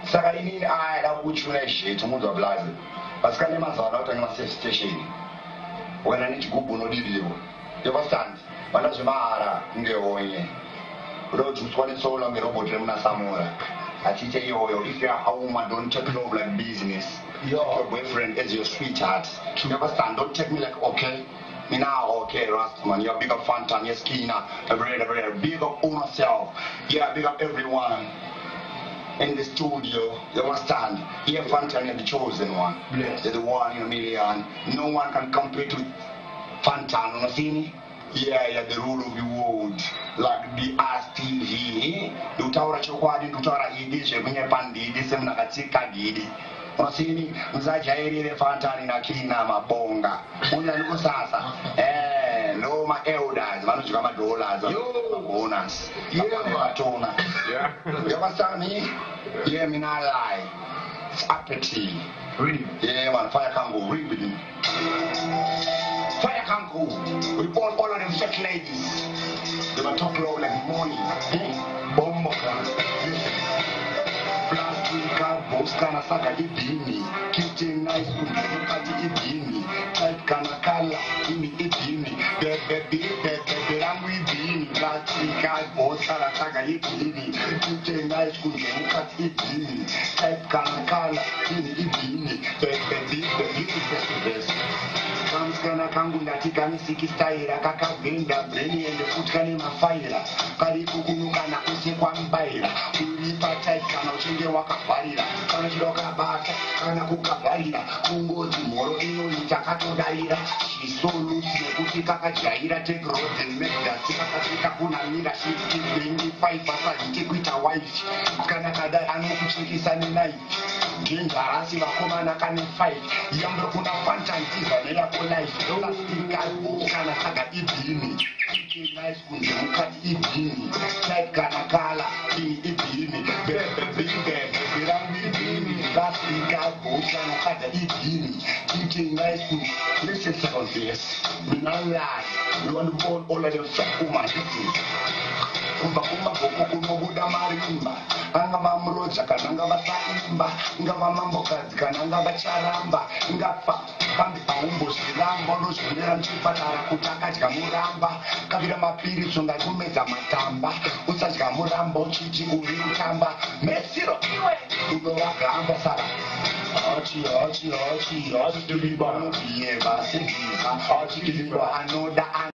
saka inini aida kuchuna shit munhu wablazi pasikane mazana kuti ane safe station wena nechigubhu unodiriwo you understand vana zvemahara ngehonye kuda kudzuswa netsoula ngerobhoti remunasamura achiite iyoyo if you are a woman don't take love like business your boyfriend as your sweetheart you understand don't take me like okay me now okay Rastman you're big up Fantan yes Kina big up on yourself yeah big up everyone in the studio, you understand? Here Fantan is the chosen one. Yes. They're the one in a million. No one can compare to Fantan, you know see me? Yeah, the rule of the world. Like the RTV. Utaura chokwadi, utaura hidi, shekunye pandidi, semna katika gidi. Unasini, mzajairi ile Fantan inakina mabonga. Una nuko sasa. No my elders, manuji kama dollars, bonus. Yeah. You understand me? Yeah, me not lie. It's apathy. Really? Yeah, man. Fire can go. Read with me. Fire can go. We bought all of them fake ladies. They were talking about like money. Bomba. Plastic box kana saka ibini. Kitchen nice kati ibini. Type kana kala ini ibini. Bebe rangu ibini. Plastic box kana saka ibini. Kitchen nice kati ibini. Type kana kala ini ibini. Bebe Kamskana kangu ndatika misiki staira kakavenda breni ende kutkane mafaira karibu kunuka na kuse kwa mbaira ulipa type kana uchinge wakavharira kana chidoka bata kana kukavarira kungozi moro ino itakatodarira chisolusi nekuti kakajaira take road and make that kakasika kunamira shifti 25 chekuita wife kana kadai anokuchikisa nenaifi ngengarasi vakomana kane 5 yambo kuna fantantiza neyako life plastika kana saka ibini nice kunje mukati ibini type kana kala ibini bebe ibini plastika kana kada ibini nice kunje listen to this we not lie we want to burn all of them fake woman kumba boko kunobuda marimba anga mamroja kana anga vasaimba anga vamambokadzi kana anga vacharamba ngafa kambi paumbo zviramba nozvinera muchipatara kuti akadya muramba kavira mapiri zvonga kumedza matamba usadya muramba uchiti uri kutamba mesiro iwe unovagamba saka achi diliba anoda